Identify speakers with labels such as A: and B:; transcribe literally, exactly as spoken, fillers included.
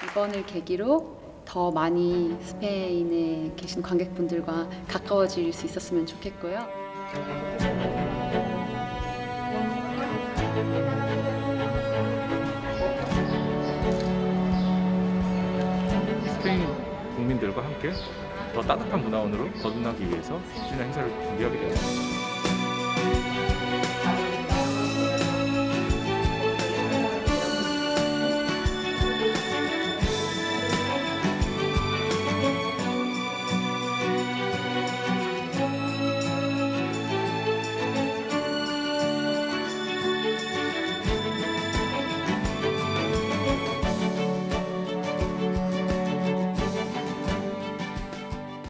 A: 이번을 계기로 더 많이 스페인에 계신 관객분들과 가까워질 수 있었으면 좋겠고요.
B: 스페인 국민들과 함께 더 따뜻한 문화원으로 거듭나기 위해서 추진한 행사를 준비하게 되었습니다.